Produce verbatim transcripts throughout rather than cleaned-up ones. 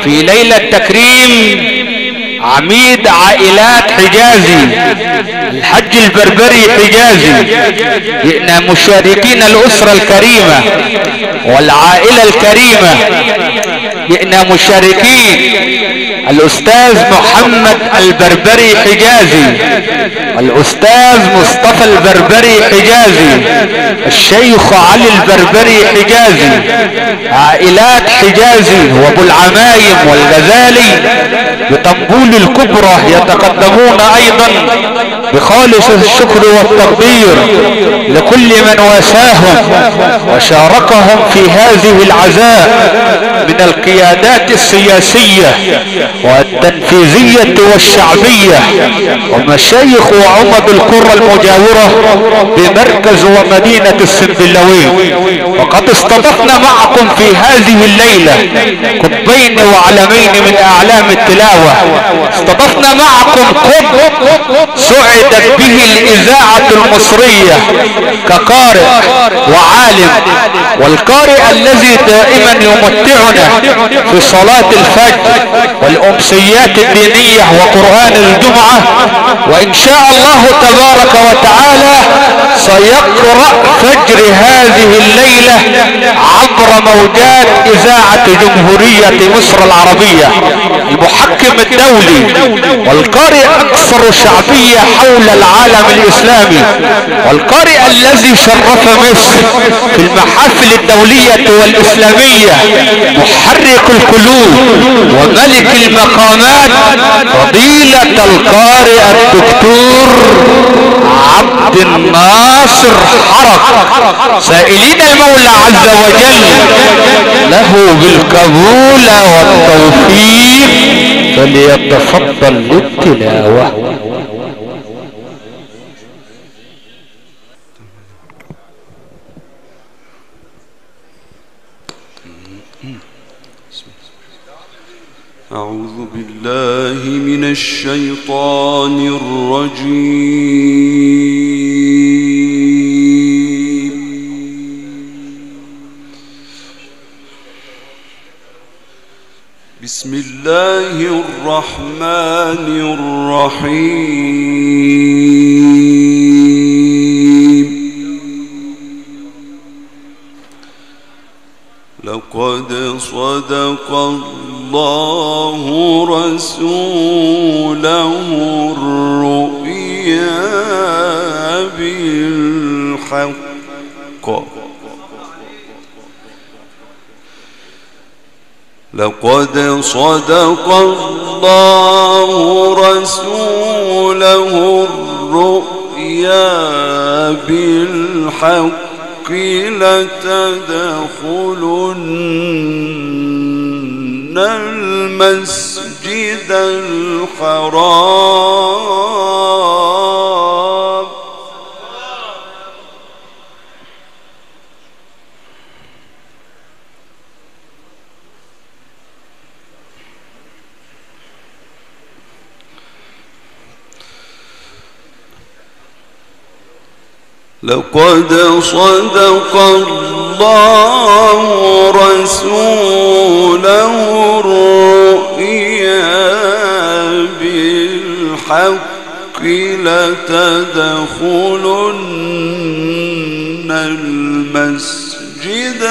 في ليلة تكريم عميد عائلات حجازي الحج البربري حجازي، جئنا مشاركين الأسرة الكريمة والعائلة الكريمة، جئنا مشاركين الأستاذ محمد البربري حجازي، الأستاذ مصطفى البربري حجازي، الشيخ علي البربري حجازي، عائلات حجازي وابو العمايم والغزالي بطنبول الكبرى يتقدمون ايضا بخالص الشكر والتقدير لكل من واساهم وشاركهم في هذه العزاء من القيادات السياسية والتنفيذية والشعبية ومشايخ وعمد القرى المجاورة بمركز ومدينة السنبلاوين. وقد استضفنا معكم في هذه الليلة قطبين وعلمين من اعلام التلاوة. استضفنا معكم قطب سعدت به الاذاعة المصرية كقارئ وعالم، والقارئ الذي دائما يمتعنا في صلاة الفجر والامسيات الدينية وقرآن الجمعة، وان شاء الله تبارك وتعالى سيقرأ فجر هذه الليلة عبر موجات اذاعة جمهورية مصر العربية، المحكم الدولي والقارئ اكثر شعبية حول العالم الاسلامي، والقارئ الذي شرف مصر في المحافل الدولية والاسلامية، محرك القلوب وملك المقامات، فضيلة القارئ الدكتور عبد الناصر حرق، سائلين المولى عز وجل له بالقبول والتوفيق فليتفضل للتلاوة. أعوذ بالله من الشيطان الرجيم. بسم الله الرحمن الرحيم. لقد صدق الله رسوله الرؤيا بالحق. لقد صدق الله رسوله الرؤيا بالحق لتدخلن المسجد الحرام لقد صدق الله رسوله الرؤيا بالحق لتدخلن المسجد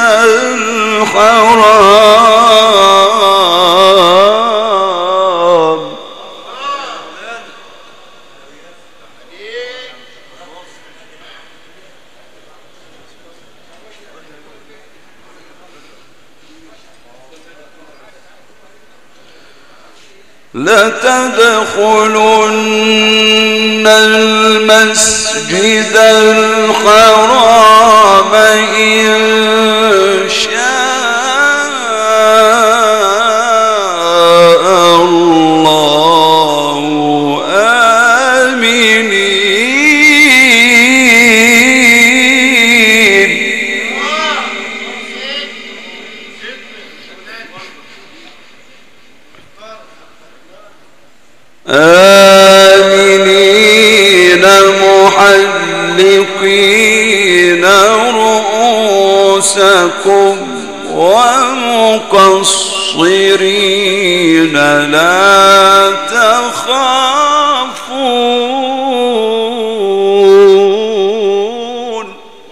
الحرام لتدخلن المسجد الحرام إن شاء الله آمنين. آمنين محلقين رؤوسكم ومقصرين لا تخافون.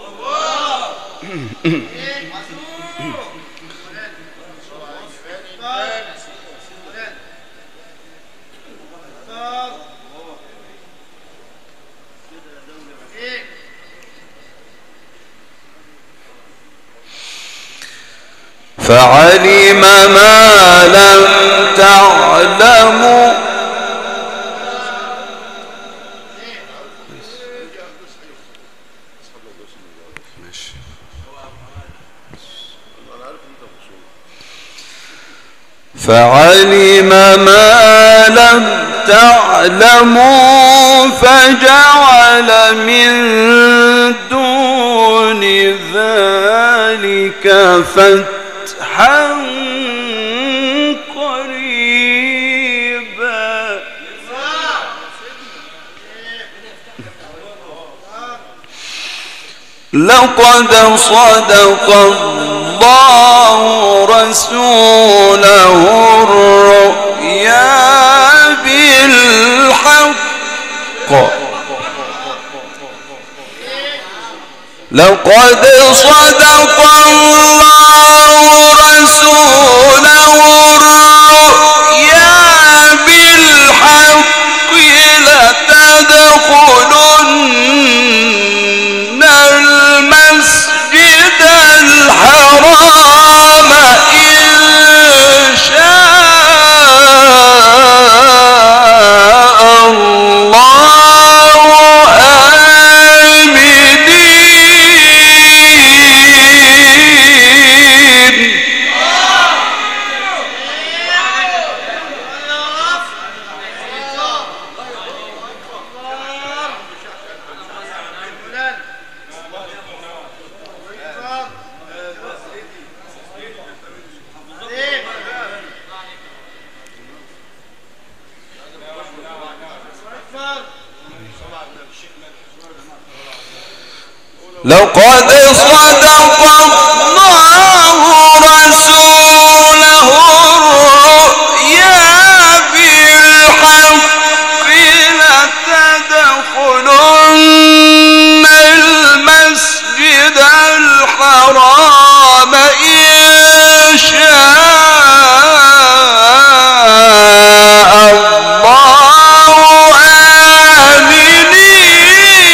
فعلم ما لم تعلموا فعلم ما لم تعلموا فجعل من دون ذلك فتحا قريبا. لقد صدق الله رسوله الرؤيا بالحق لقد صدق الله رسوله الرؤيا بالحق لتدخلن المسجد الحرام إن شاء الله آمنين. لقد صدق الله رسوله الرؤيا بالحق لتدخلن المسجد الحرام إن شاء الله آمنين.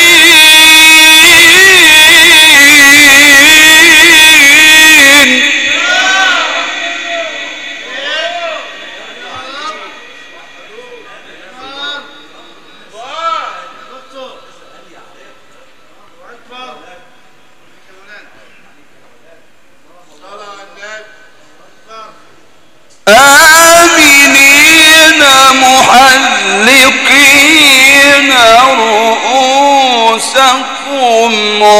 آمنين محلقين رؤوسكم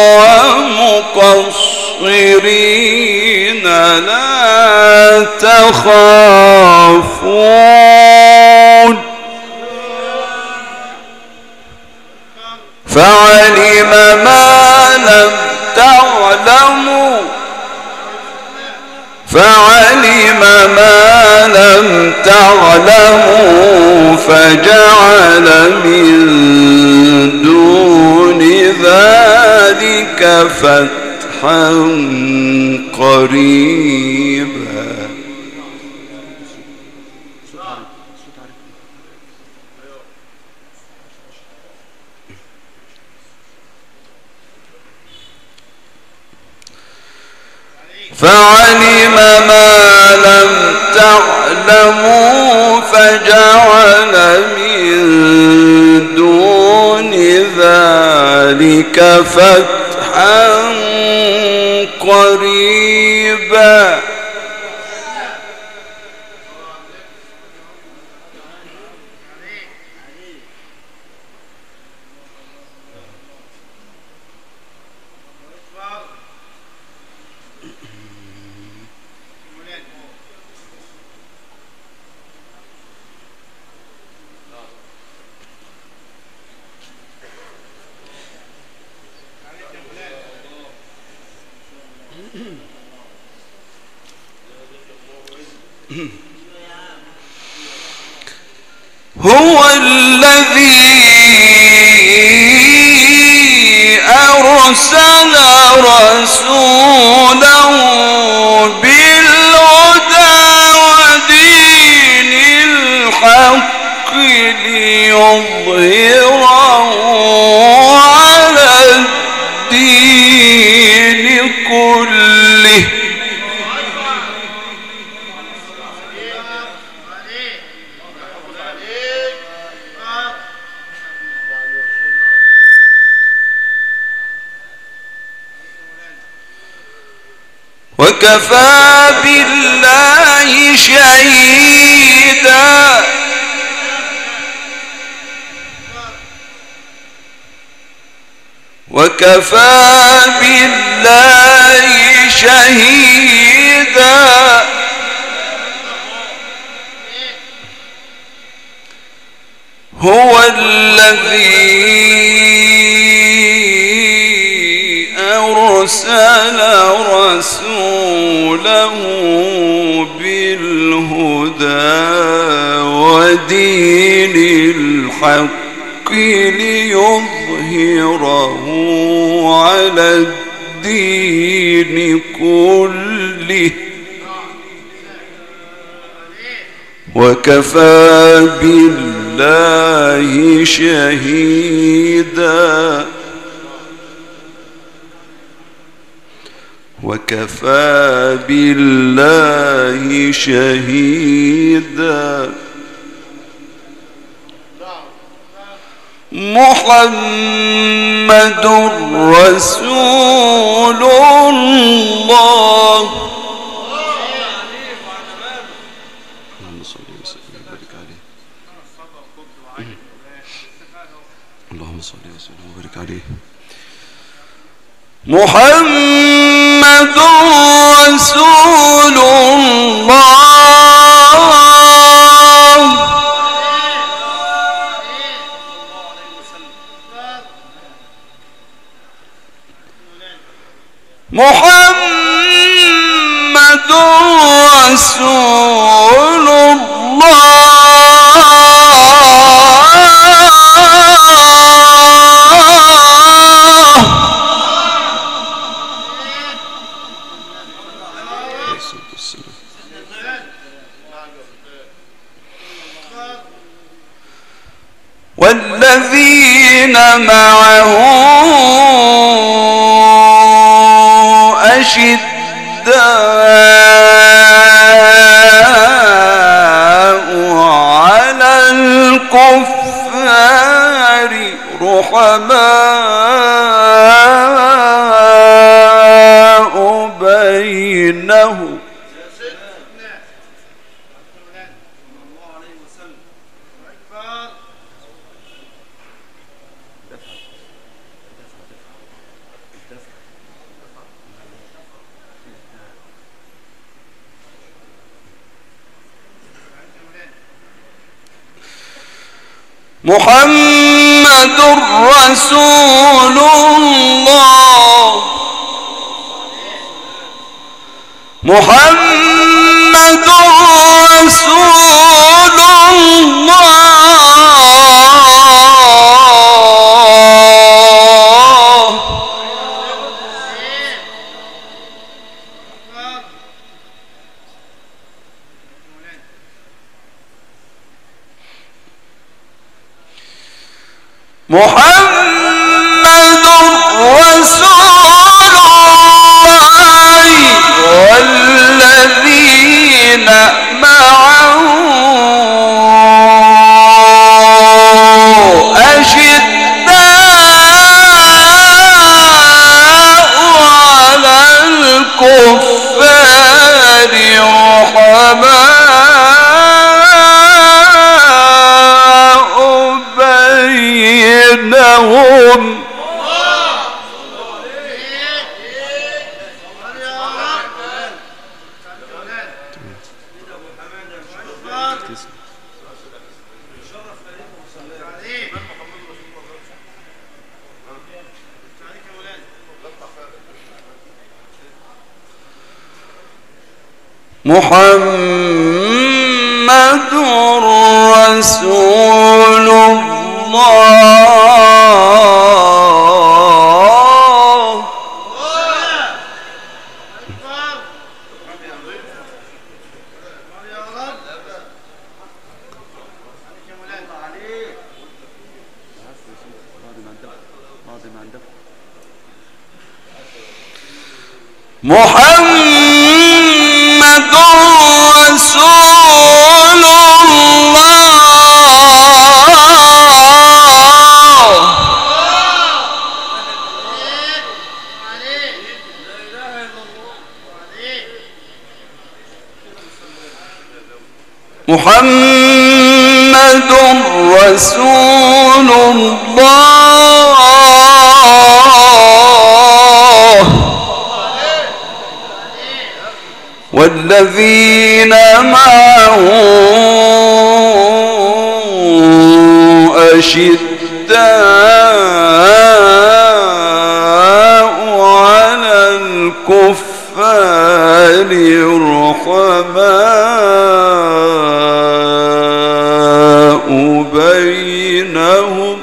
ومقصرين لا تخافون. فعلم ما لم تعلموا فعلم ما لم تعلموا فجعل من دون ذلك فتحا قريبا. فعلم ما لم تعلموا فجعل من دون ذلك فتحا قريبا. هو الذي أرسل رسوله بالهدى ودين الحق ليظهره على الدين كله وكفى بالله شهيدا وكفى بالله شهيدا هو الذي أرسل رسوله بالهدى ودين الحق ليظهره على الدين كله وكفى بالله شهيدا وكفى بالله شهيدا محمد رسول الله اللهم صل وسلم وبارك عليه محمد رسول الله محمد رسول الله والذين معه أشداء على الكفار رحماء بينهم محمد رسول الله محمد رسول الله محمد رسول الله والذين معه أشداء على الكفار رحماء بينهم محمد رسول الله محمد رسول الله محمد رسول الله والذين معه أشداء على الكفار رحماء بينهم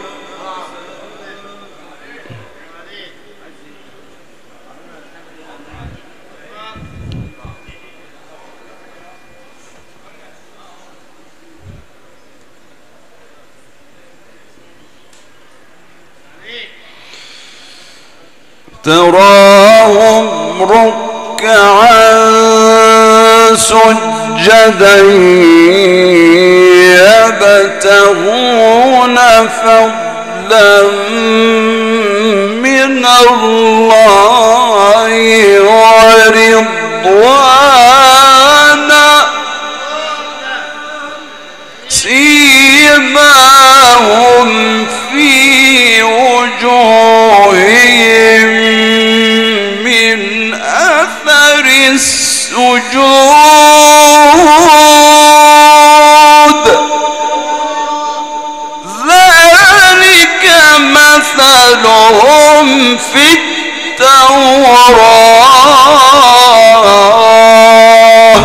تراهم ركعا سجدا يبتغون فضلا من الله ورضوانا سيماهم في وجوههم من أثر السجود ذلك مثلهم في التوراة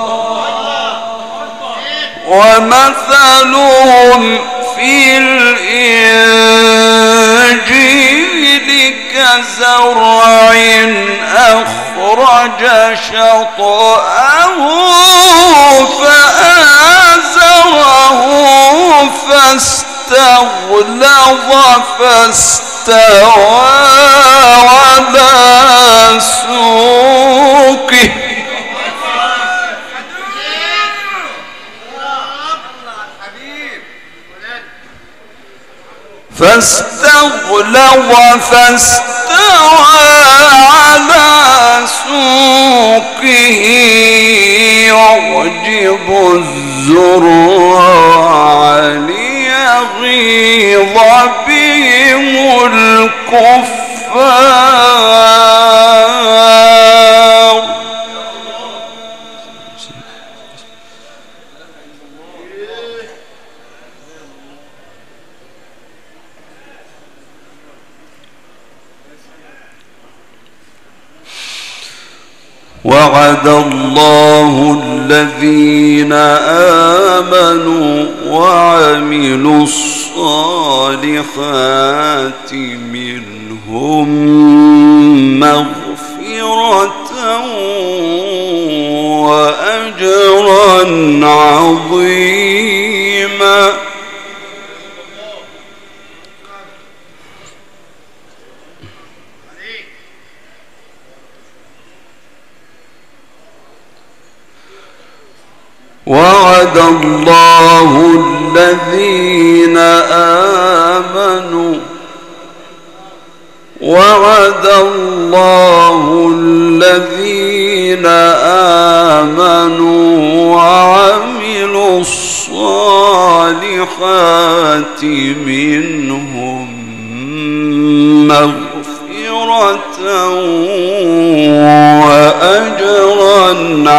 ومثلهم في الإنجيل كزرع أخرج شطأه فآزره فاستغلظ فاستوى على سوقه فاستغلظ فاستوى على سوقه يعجب الزراع ليغيظ بهم الكفار وعد الله الذين آمنوا وعملوا الصالحات منهم مغفرة وأجرا عظيما وعد الله الذين آمنوا وعد الله الذين آمنوا وعملوا الصالحات منهم مغفرة وأجرا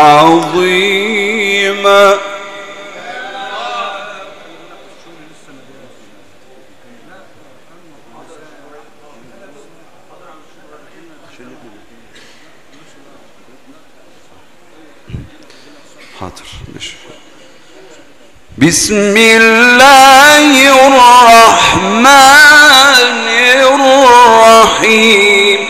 عظيما حاضر ماشي بسم الله الرحمن الرحيم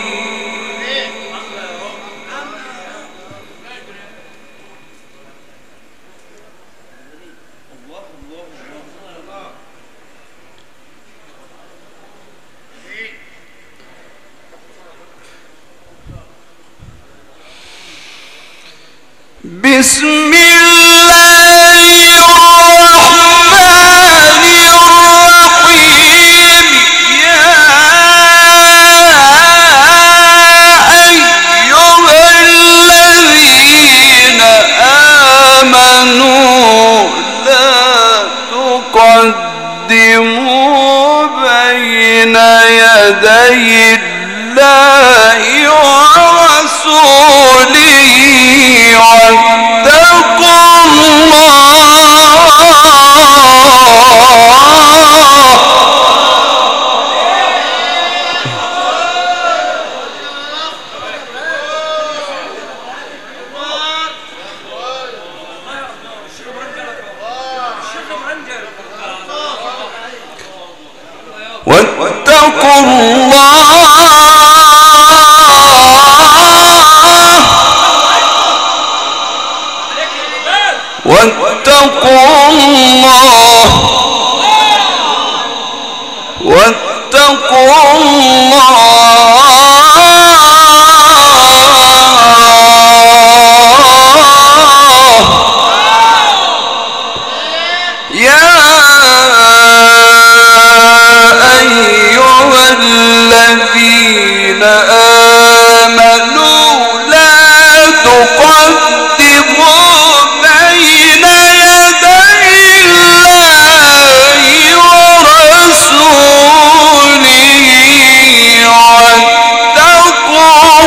بسم الله الرحمن الرحيم يا أيها الذين آمنوا لا تقدموا بين يدي الله ورسوله واتقوا واتقوا الله واتقوا الله واتقوا الله يا أيها الذين آمنوا لا تقدموا بين يدي الله ورسوله واتقوا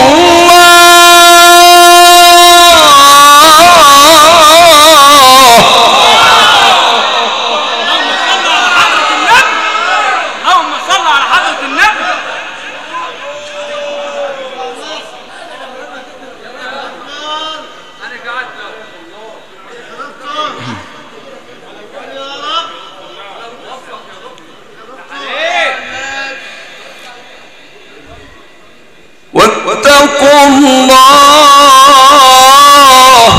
واتقوا الله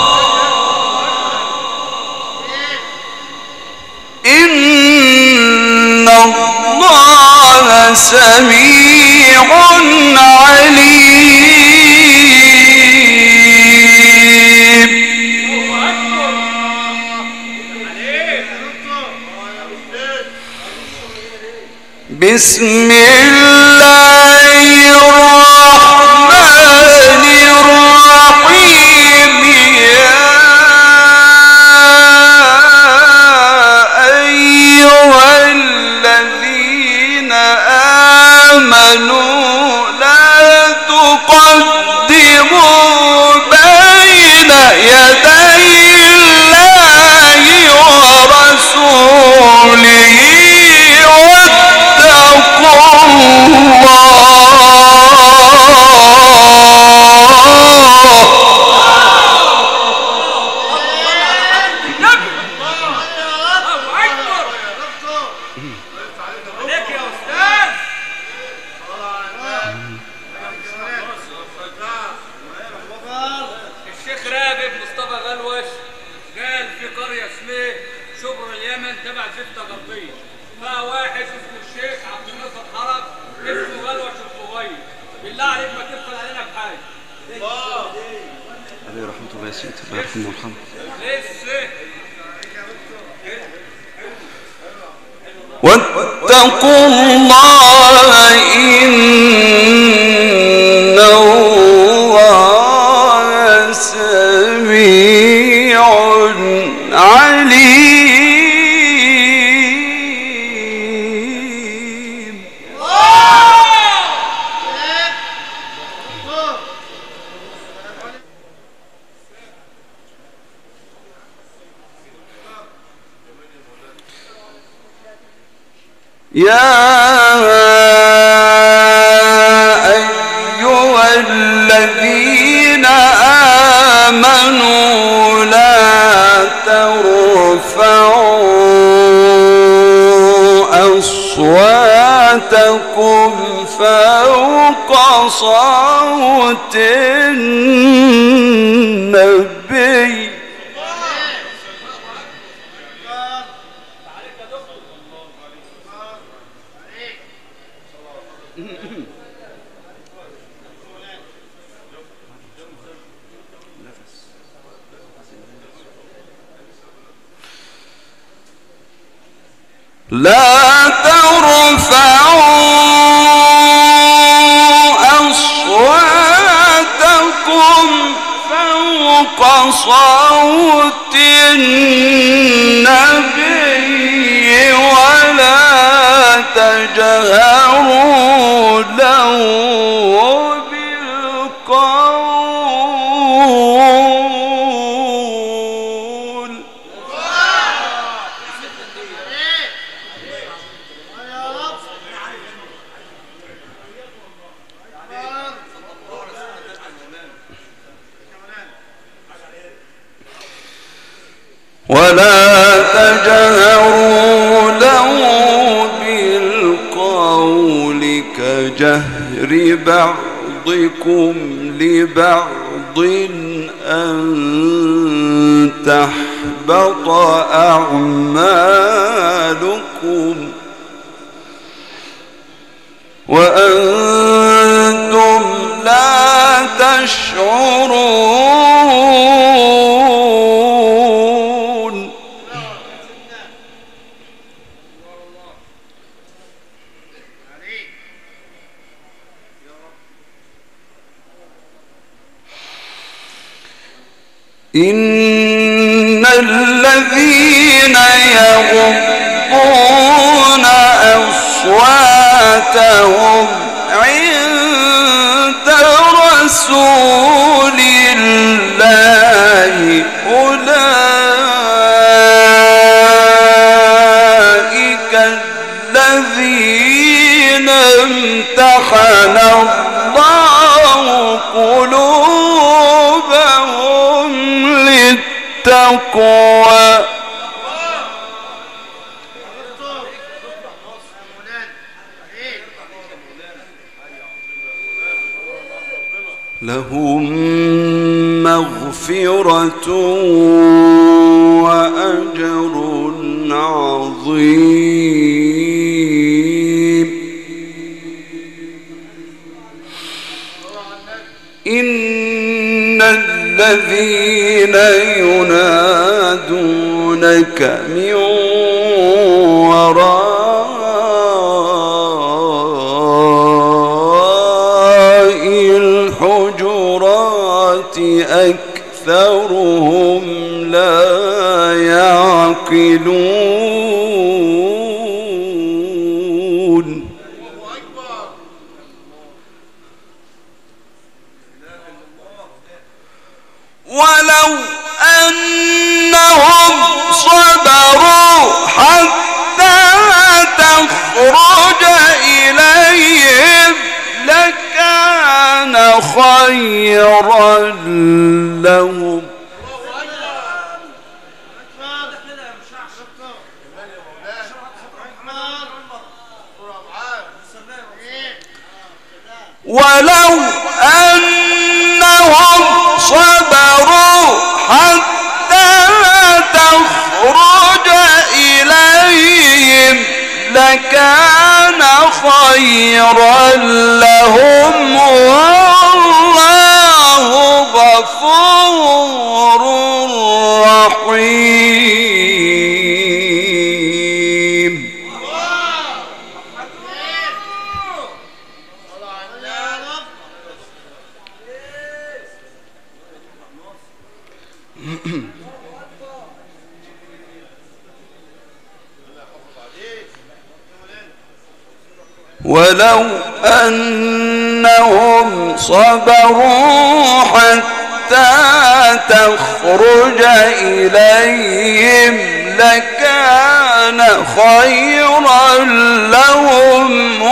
إن الله سميع عليم بسم الله الرحمن الرحيم يا أيها الذين آمنوا لا تقدموا بين يدي الله ورسوله واتقوا واتقوا الله إن الله سميع عليم يا أيها الذين آمنوا لا تروا ترفعوا أصواتكم فوق صوت النبي لا ترفعوا أصواتكم فوق صوت النبي ولا تجهروا له بالقول ولا تجهروا له بالقول كجهر بعضكم لبعض أن تحبط أعمالكم وأنتم لا تشعرون. إن الذين يغضون أصواتهم عند رسول الله أولئك الذين امتحن الله قلوبهم للتقوى لهم مغفرة وأجر عظيم. إن الذين ينادونك من وراء أكثرهم لا يعقلون. ولو أنهم صبروا حتى تخرج إليهم لكان خيرا لهم. ولو أنهم صبروا حتى تخرج إليهم لكان خيرا لهم والله غفور رحيم. ولو أنهم صبروا حتى تخرج إليهم لكان خيرا لهم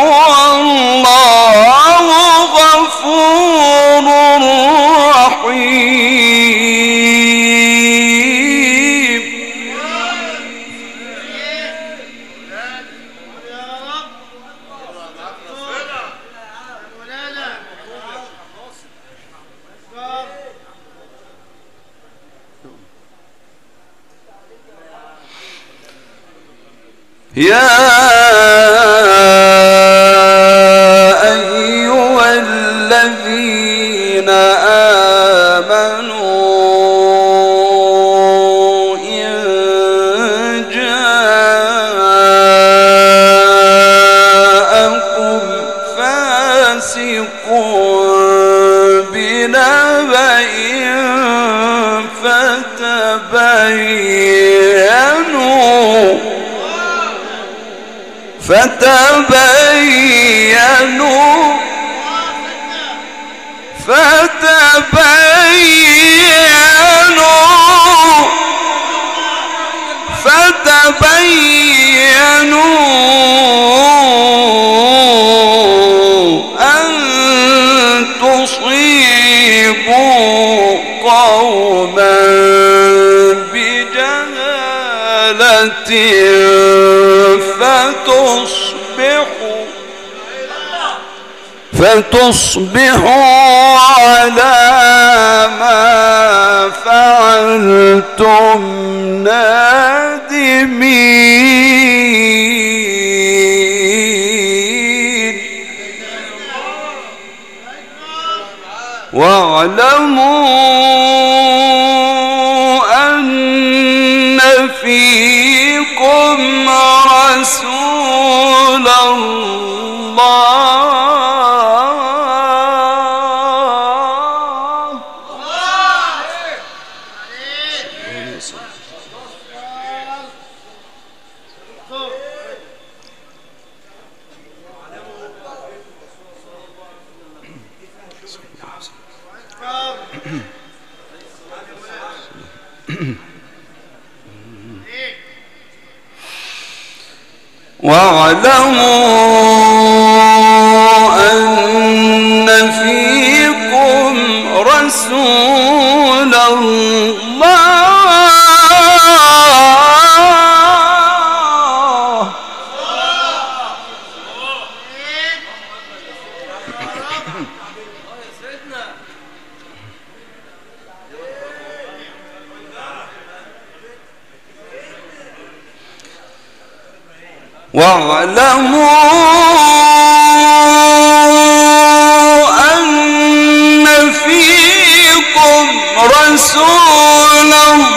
والله غفور رحيم. يا أيها الذين آمنوا إن جاءكم فاسق بنبأ فتبينوا فتبينوا فتبينوا فتبينوا أن تصيبوا قوما بجهالة فتصبحوا فتصبحوا على ما فعلتم نادمين واعلموا أن فيكم رسول الله واعلموا أن فيكم رسول الله واعلموا أن فيكم رسول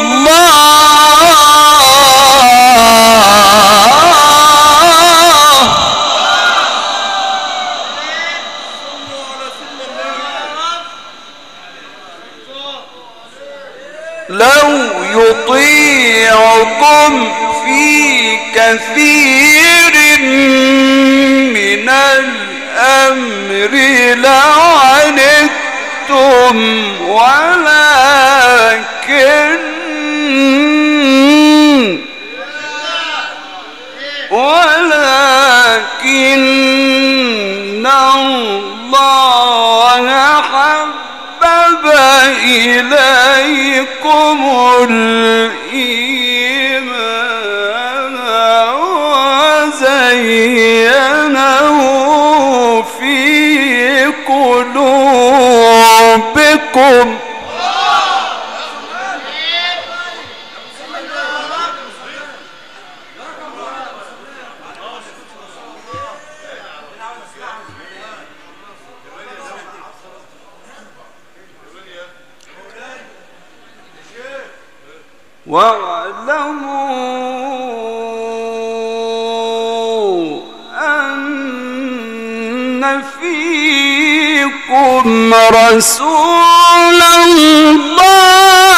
الله لو يطيعكم في كثير من الأمر لعنتم ولكن ولكن الله حبب إليكم الإيمان وزينه في قلوبكم واعلموا أن فيكم رسول الله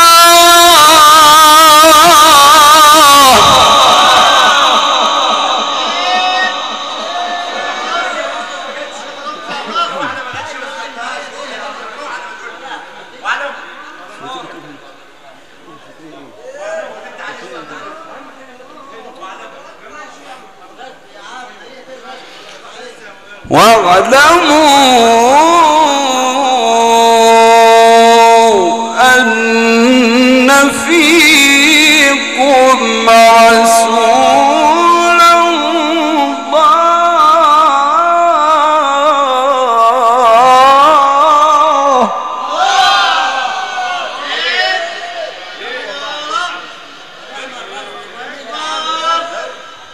واعلموا أن فيكم رسول الله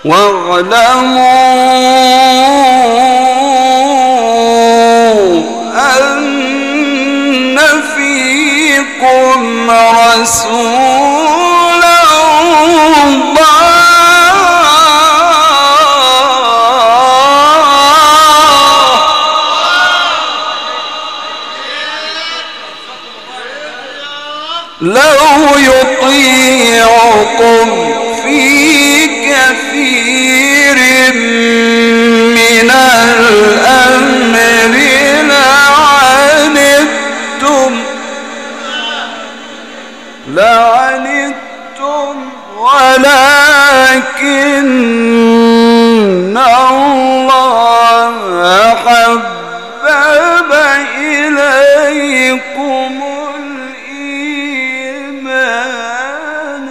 واعلموا أن فيكم رسول الله لو يطيعكم في كثير من الأمر لعنتم لعنتم ولكن الله حبب إليكم الإيمان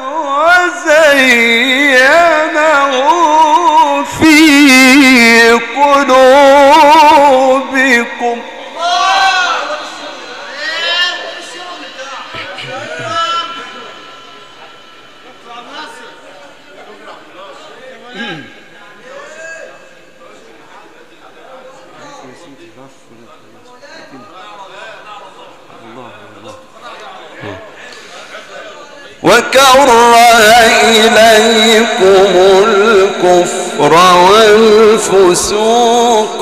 وزينه في قلوبكم وكره إليكم الكفر والفسوق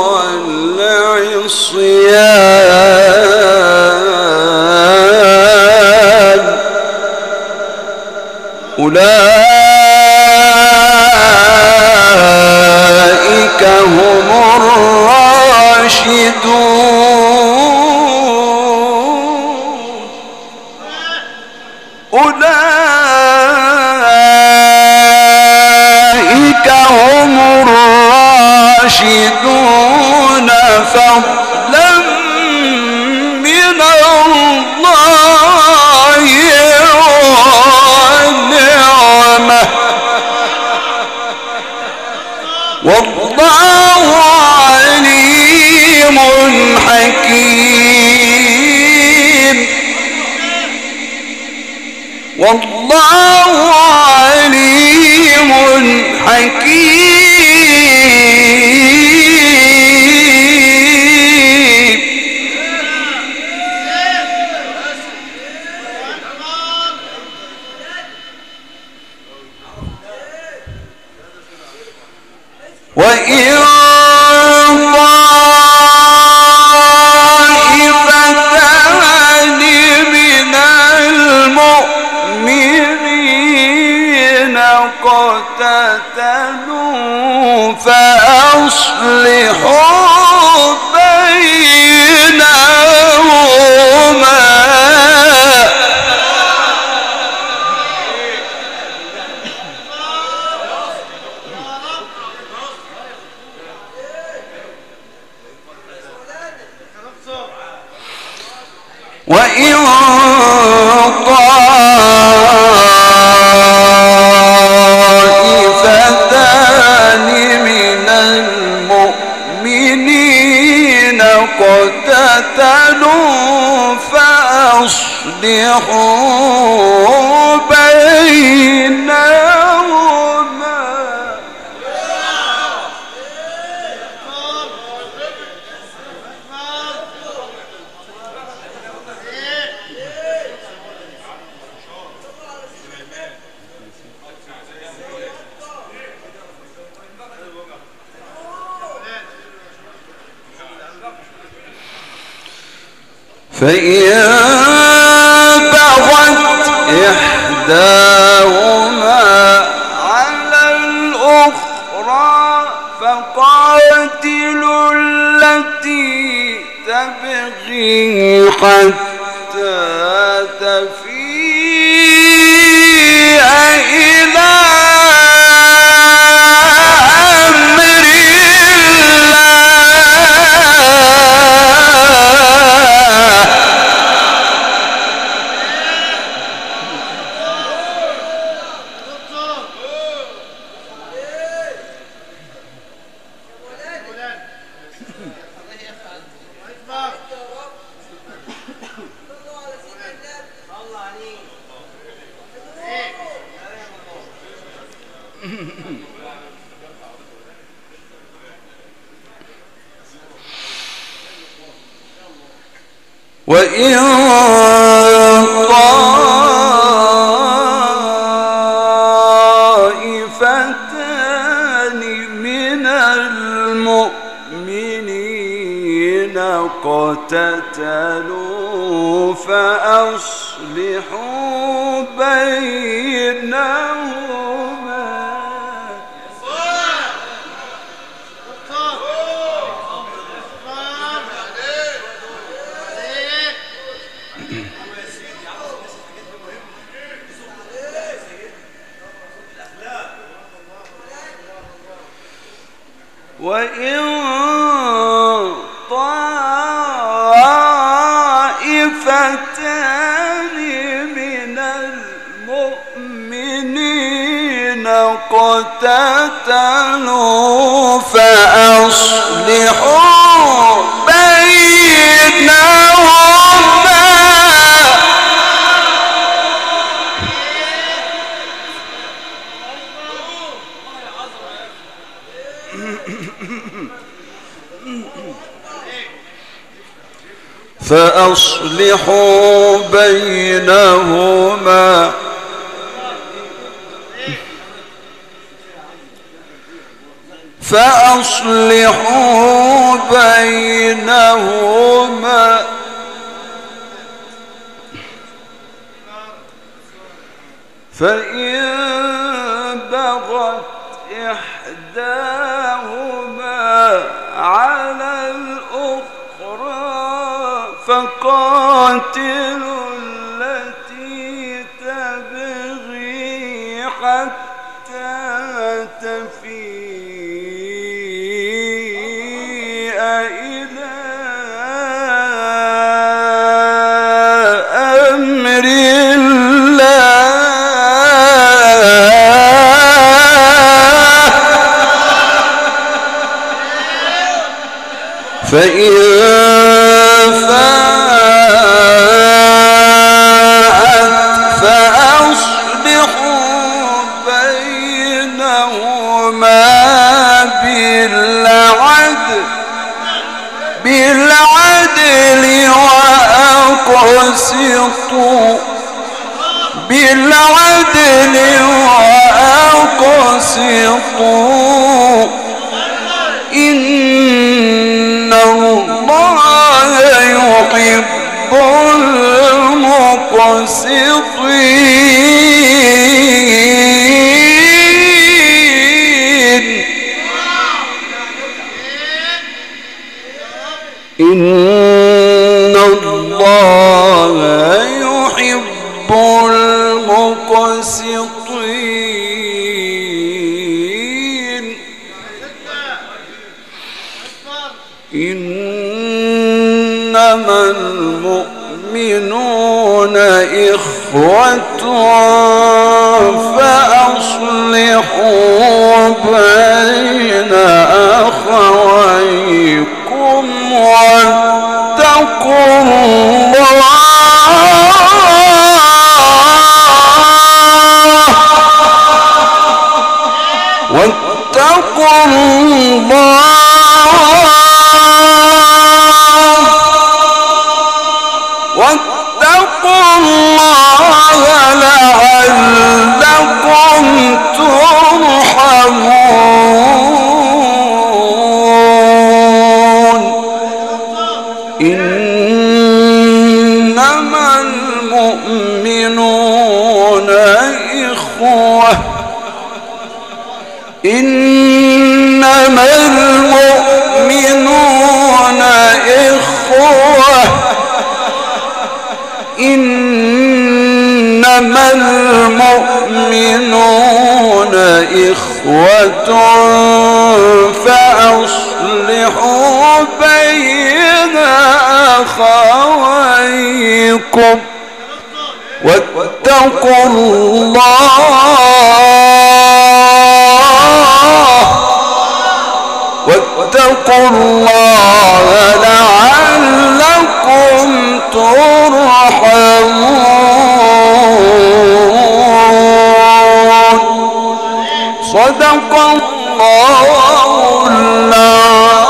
والعصيان أولئك هم الراشدون أولئك هم الراشدون فضلا من الله ونعمة والله عليم حكيم والله عليم حكيم وإن طائفتان من المؤمنين اقتتلوا فأصلحوا بينهما وإن طائفتان من المؤمنين اقتتلوا فأصلحوا بينهما فإن بغت إحداهما على الأخرى فقاتلوا التي تبغي حتى تفيء إلى أمر وإن طائفتان من المؤمنين اقتتلوا فأصلحوا بينهما وإن طائفتان من المؤمنين اقتتلوا فأصلحوا بينهما فأصلحوا بينهما فأصلحوا بينهما فإن بغت إحداهما على الأخرى فقاتلوا التي تبغي حتى تفيء إلى أمر الله فإن فاءت فأصلحوا بينهما بالعدل بالعدل وأقسطوا بالعدل وأقسطوا إن الله يحب المقسطين إن الله يحب المقسطين إنما المؤمنون إخوة فأصلحوا بين أخويكم واتقوا الله واتقوا الله واتقوا الله لعلكم ترحمون إنما المؤمنون إخوة إنما المؤمنون إخوة إنما المؤمنون إخوة فأصلحوا بين أخويكم واتقوا الله واتقوا الله لعلكم ترحمون صدق الله العظيم.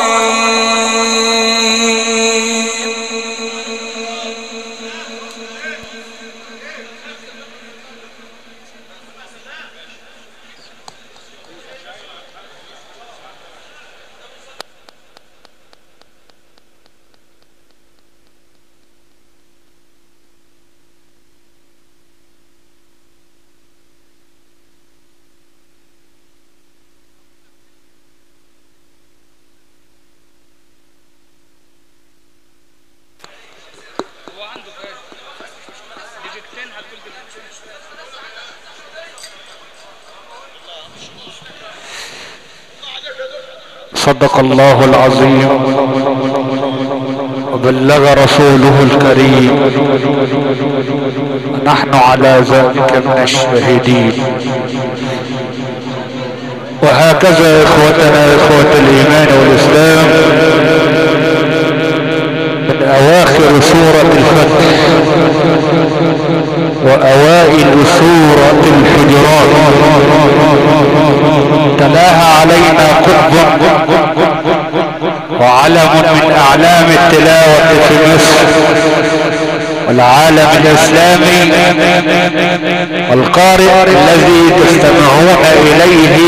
صدق الله العظيم وبلغ رسوله الكريم، نحن على ذلك من الشاهدين. وهكذا اخوتنا اخوة الايمان والاسلام، من اواخر سورة الفتح واوائل سورة الحجرات تلاها علينا قطب وعلم من اعلام التلاوة في مصر والعالم الاسلامي، والقارئ الذي تستمعون اليه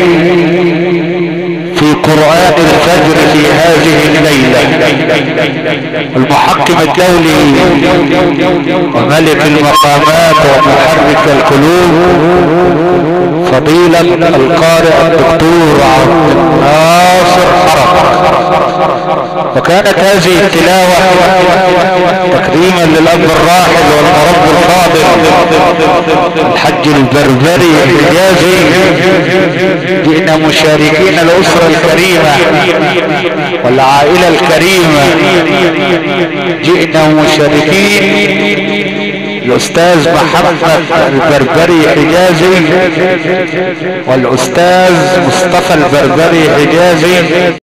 في قرآن الفجر في هذه الليلة، المحكم الدولي وملك المقامات ومحرك القلوب فضيلة القارئ الدكتور عبد الناصر حرب. وكانت هذه التلاوة تكريما للأب الراحل والمرب الفاضل الحج البربري الحجازي. جئنا مشاركين الأسرة الكريمة والعائلة الكريمة، جئنا مشاركين الأستاذ محمد البربري حجازي والأستاذ مصطفى البربري حجازي.